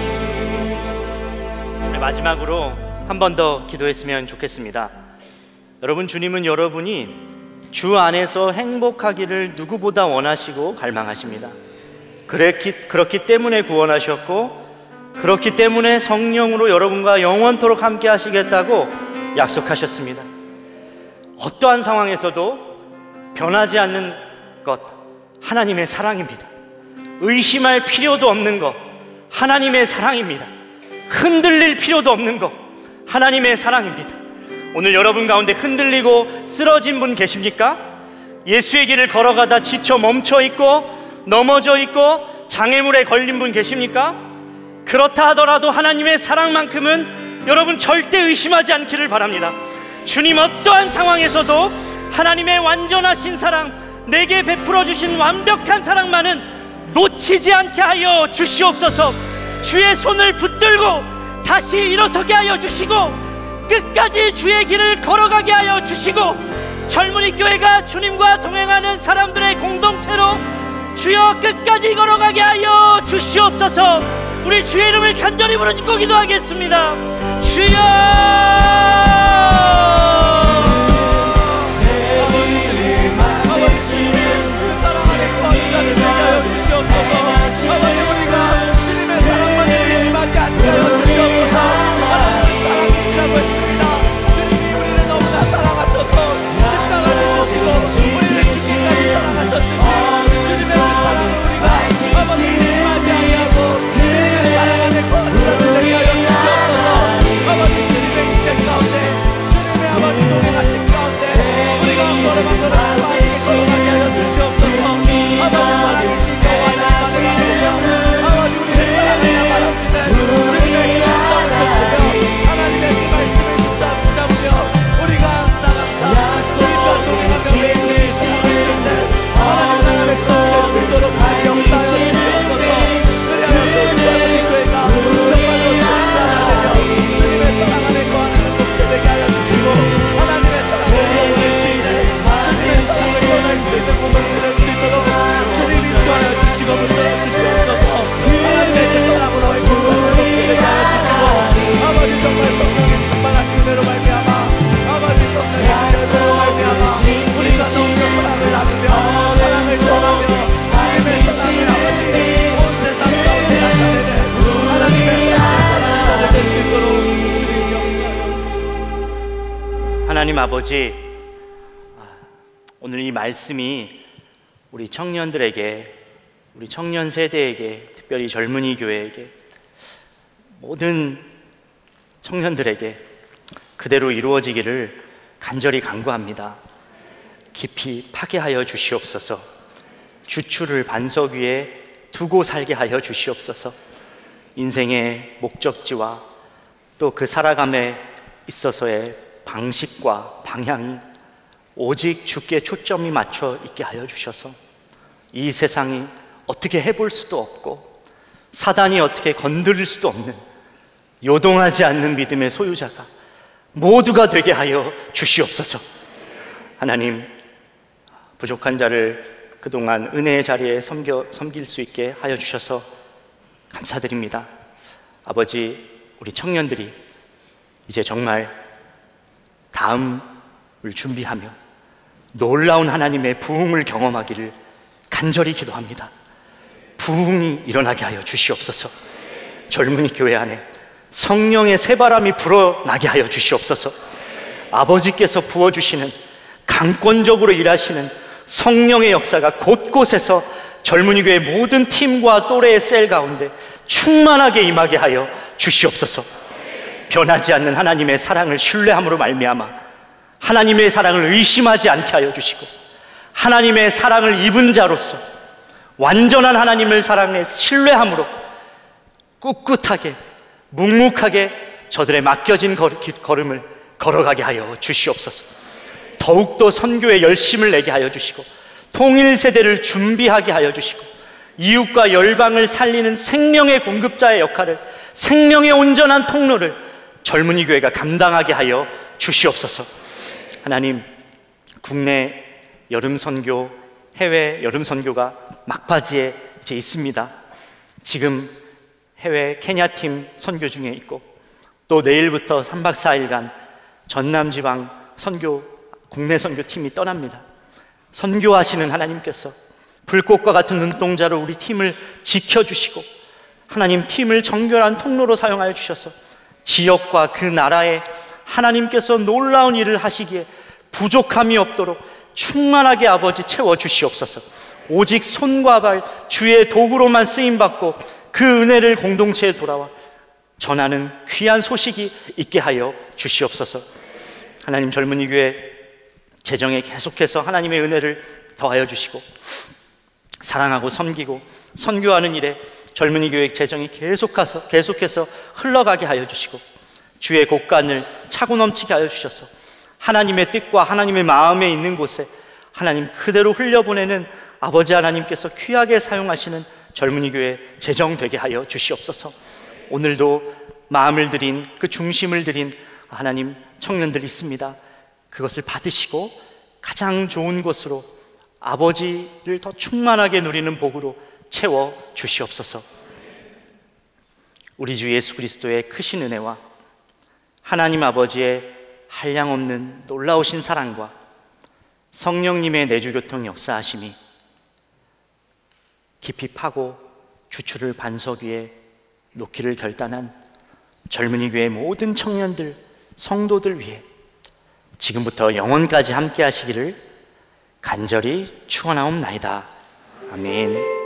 마지막으로 한 번 더 기도했으면 좋겠습니다. 여러분, 주님은 여러분이 주 안에서 행복하기를 누구보다 원하시고 갈망하십니다. 그렇기 때문에 구원하셨고 그렇기 때문에 성령으로 여러분과 영원토록 함께 하시겠다고 약속하셨습니다. 어떠한 상황에서도 변하지 않는 것, 하나님의 사랑입니다. 의심할 필요도 없는 것, 하나님의 사랑입니다. 흔들릴 필요도 없는 것, 하나님의 사랑입니다. 오늘 여러분 가운데 흔들리고 쓰러진 분 계십니까? 예수의 길을 걸어가다 지쳐 멈춰 있고 넘어져 있고 장애물에 걸린 분 계십니까? 그렇다 하더라도 하나님의 사랑만큼은 여러분 절대 의심하지 않기를 바랍니다. 주님 어떠한 상황에서도 하나님의 완전하신 사랑, 내게 베풀어 주신 완벽한 사랑만은 놓치지 않게 하여 주시옵소서. 주의 손을 붙들고 다시 일어서게 하여 주시고 끝까지 주의 길을 걸어가게 하여 주시고 젊은이 교회가 주님과 동행하는 사람들의 공동체로 주여 끝까지 걸어가게 하여 주시옵소서. 우리 주의 이름을 간절히 부르짖고 기도하겠습니다. 주여! 아버지 주님 그 사랑 안에 거하는 자들 되게 하여 주시옵소서. 아버지 우리가 주님의 사랑만을 의심하지 않게 하여 주시옵소서. 하나님의 사랑이 하나님 아버지, 오늘 이 말씀이 우리 청년들에게, 우리 청년 세대에게, 특별히 젊은이 교회에게, 모든 청년들에게 그대로 이루어지기를 간절히 간구합니다. 깊이 파괴하여 주시옵소서. 주추를 반석 위에 두고 살게 하여 주시옵소서. 인생의 목적지와 또 그 살아감에 있어서의 방식과 방향이 오직 주께 초점이 맞춰 있게 하여 주셔서 이 세상이 어떻게 해볼 수도 없고 사단이 어떻게 건드릴 수도 없는 요동하지 않는 믿음의 소유자가 모두가 되게 하여 주시옵소서. 하나님, 부족한 자를 그동안 은혜의 자리에 섬길 수 있게 하여 주셔서 감사드립니다. 아버지, 우리 청년들이 이제 정말 다음을 준비하며 놀라운 하나님의 부흥을 경험하기를 간절히 기도합니다. 부흥이 일어나게 하여 주시옵소서. 젊은이 교회 안에 성령의 새바람이 불어나게 하여 주시옵소서. 아버지께서 부어주시는, 강권적으로 일하시는 성령의 역사가 곳곳에서 젊은이 교회 모든 팀과 또래의 셀 가운데 충만하게 임하게 하여 주시옵소서. 변하지 않는 하나님의 사랑을 신뢰함으로 말미암아 하나님의 사랑을 의심하지 않게 하여 주시고, 하나님의 사랑을 입은 자로서 완전한 하나님을 사랑해 신뢰함으로 꿋꿋하게 묵묵하게 저들의 맡겨진 걸음을 걸어가게 하여 주시옵소서. 더욱더 선교에 열심을 내게 하여 주시고, 통일 세대를 준비하게 하여 주시고, 이웃과 열방을 살리는 생명의 공급자의 역할을, 생명의 온전한 통로를 젊은이 교회가 감당하게 하여 주시옵소서. 하나님, 국내 여름 선교, 해외 여름 선교가 막바지에 이제 있습니다. 지금 해외 케냐팀 선교 중에 있고, 또 내일부터 3박 4일간 전남지방 국내 선교팀이 떠납니다. 선교하시는 하나님께서 불꽃과 같은 눈동자로 우리 팀을 지켜주시고, 하나님, 팀을 정결한 통로로 사용하여 주셔서 지역과 그 나라에 하나님께서 놀라운 일을 하시기에 부족함이 없도록 충만하게 아버지 채워주시옵소서. 오직 손과 발 주의 도구로만 쓰임받고 그 은혜를 공동체에 돌아와 전하는 귀한 소식이 있게 하여 주시옵소서. 하나님, 젊은이 교회 재정에 계속해서 하나님의 은혜를 더하여 주시고, 사랑하고 섬기고 선교하는 일에 젊은이 교회 재정이 계속해서 흘러가게 하여 주시고, 주의 곳간을 차고 넘치게 하여 주셔서 하나님의 뜻과 하나님의 마음에 있는 곳에 하나님 그대로 흘려보내는 아버지 하나님께서 귀하게 사용하시는 젊은이 교회 재정 되게 하여 주시옵소서. 오늘도 마음을 드린, 그 중심을 드린 하나님 청년들 있습니다. 그것을 받으시고 가장 좋은 것으로 아버지를 더 충만하게 누리는 복으로 채워 주시옵소서. 우리 주 예수 그리스도의 크신 은혜와 하나님 아버지의 한량없는 놀라우신 사랑과 성령님의 내주교통 역사하심이 깊이 파고 주추를 반석 위에 놓기를 결단한 젊은이 교회 모든 청년들, 성도들 위해 지금부터 영원까지 함께 하시기를 간절히 축원하옵나이다. 아멘.